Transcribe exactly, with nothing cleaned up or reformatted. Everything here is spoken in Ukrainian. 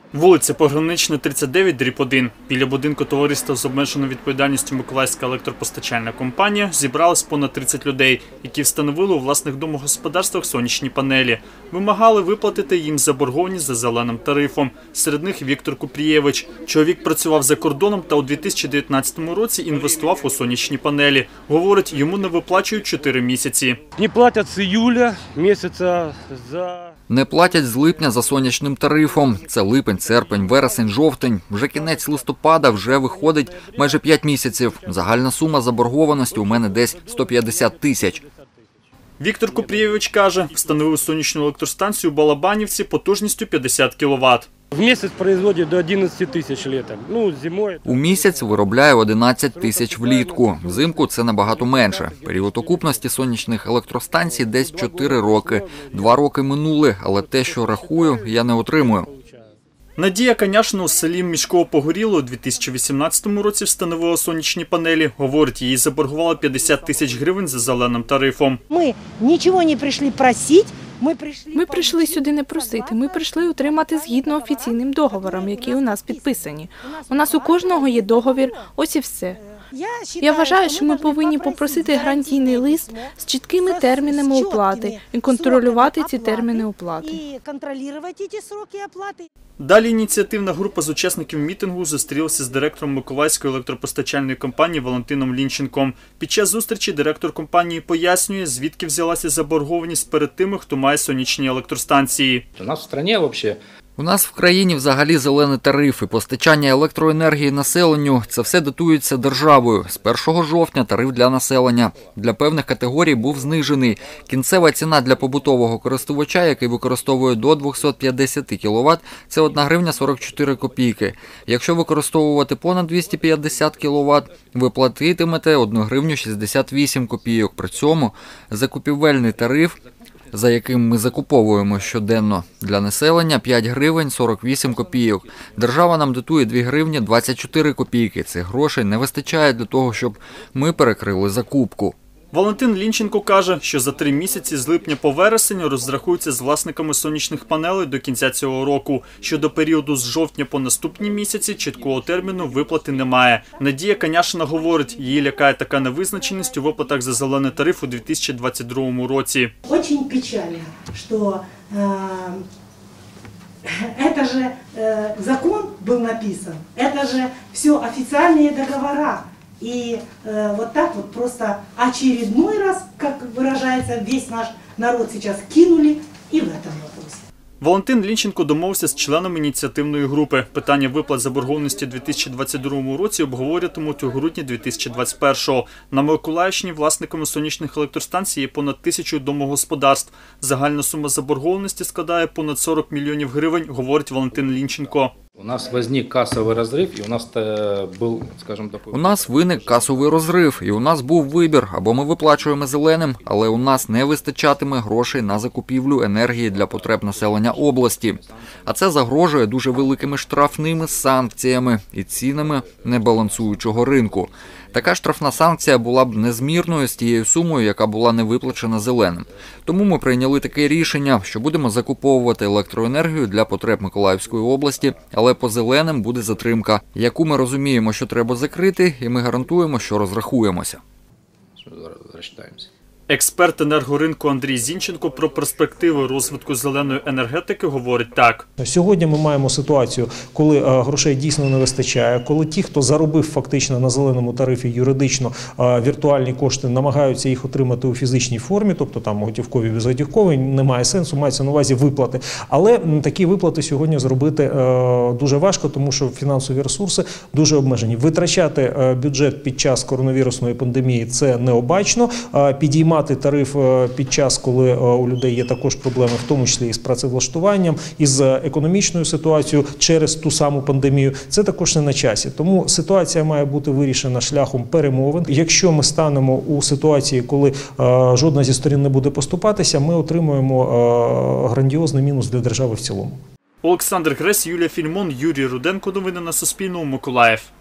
Вулиця Погранична, тридцять дев'ять, дріб один. Біля будинку товариства з обмеженою відповідальністю «Миколаївська електропостачальна компанія» зібралось понад тридцять людей, які встановили у власних домогосподарствах сонячні панелі. Вимагали виплатити їм заборгованість за зеленим тарифом. Серед них Віктор Купрієвич. Чоловік працював за кордоном та у дві тисячі дев'ятнадцятому році інвестував у сонячні панелі. Говорить, йому не виплачують чотири місяці. Не платять з июля місяця за... Не платять з липня за сонячним тарифом. Це липень, серпень, вересень, жовтень. Вже кінець листопада, вже виходить майже п'ять місяців. Загальна сума заборгованості у мене десь сто п'ятдесят тисяч. Віктор Купрієвич каже, встановив сонячну електростанцію у Балабанівці потужністю п'ятдесят кіловат. В місяць производить до одинадцяти тисяч літом. Ну, зимою... У місяць виробляє одинадцять тисяч влітку. Взимку це набагато менше. Період окупності сонячних електростанцій десь чотири роки. Два роки минули, але те, що рахую, я не отримую. Надія Коняшина у селі Мішково-Погоріле у дві тисячі вісімнадцятому році встановила сонячні панелі. Говорить, їй заборгували п'ятдесят тисяч гривень за зеленим тарифом. Ми нічого не прийшли просити. Ми прийшли, ми прийшли сюди не просити, ми прийшли отримати згідно офіційним договором, які у нас підписані. У нас у кожного є договір, ось і все. Я вважаю, що ми повинні попросити гарантійний лист з чіткими термінами оплати і контролювати ці терміни оплати. Далі ініціативна група з учасників мітингу зустрілася з директором Миколаївської електропостачальної компанії Валентином Лінченком. Під час зустрічі директор компанії пояснює, звідки взялася заборгованість перед тими, хто має сонячні електростанції. У нас в країні взагалі... У нас в країні взагалі зелені тарифи, постачання електроенергії населенню – це все датується державою. З першого жовтня тариф для населення для певних категорій був знижений. Кінцева ціна для побутового користувача, який використовує до двохсот п'ятдесят кіловат, це одна гривня сорок чотири копійки. Якщо використовувати понад двісті п'ятдесят кіловат, ви платитимете одну гривню шістдесят вісім копійок. При цьому закупівельний тариф, за яким ми закуповуємо щоденно для населення, п'ять гривень сорок вісім копійок. Держава нам датує дві гривні двадцять чотири копійки. Цих грошей не вистачає для того, щоб ми перекрили закупку. Валентин Лінченко каже, що за три місяці з липня по вересень розрахуються з власниками сонячних панелей до кінця цього року. Щодо періоду з жовтня по наступні місяці чіткого терміну виплати немає. Надія Коняшина говорить, її лякає така невизначеність у виплатах за зелений тариф у дві тисячі двадцять другому році. Дуже печально, що це ж закон був написан, це ж все офіційні договори. И э, вот так вот просто очередной раз, как выражается весь наш народ сейчас, кинули и в этом вопросе. Валентин Лінченко домовився з членами ініціативної групи. Питання виплат заборгованості у дві тисячі двадцять другому році обговорюватимуть у грудні дві тисячі двадцять першого. На Миколаївщині власниками сонячних електростанцій є понад тисячу домогосподарств. Загальна сума заборгованості складає понад сорок мільйонів гривень, говорить Валентин Лінченко. У нас виник касовий розрив, і у нас був, скажімо так... У нас виник касовий розрив, і у нас був вибір. Або ми виплачуємо зеленим, але у нас не вистачатиме грошей на закупівлю енергії для потреб населення області. А це загрожує дуже великими штрафними санкціями і цінами небалансуючого ринку. Така штрафна санкція була б незмірною з тією сумою, яка була не виплачена зеленим. Тому ми прийняли таке рішення, що будемо закуповувати електроенергію для потреб Миколаївської області, але по зеленим буде затримка, яку ми розуміємо, що треба закрити, і ми гарантуємо, що розрахуємося. Розчитаємося. Експерт енергоринку Андрій Зінченко про перспективи розвитку зеленої енергетики говорить так. Сьогодні ми маємо ситуацію, коли грошей дійсно не вистачає, коли ті, хто заробив фактично на зеленому тарифі юридично віртуальні кошти, намагаються їх отримати у фізичній формі, тобто там готівкові, безготівкові, немає сенсу, мається на увазі виплати. Але такі виплати сьогодні зробити дуже важко, тому що фінансові ресурси дуже обмежені. Витрачати бюджет під час коронавірусної пандемії – це необачно, підіймати тариф під час, коли у людей є також проблеми, в тому числі і з працевлаштуванням, і з економічною ситуацією через ту саму пандемію, це також не на часі. Тому ситуація має бути вирішена шляхом перемовин. Якщо ми станемо у ситуації, коли жодна зі сторін не буде поступатися, ми отримуємо грандіозний мінус для держави в цілому. Олександр Гресь, Юлія Фільмон, Юрій Руденко. Новини на Суспільному. Миколаїв.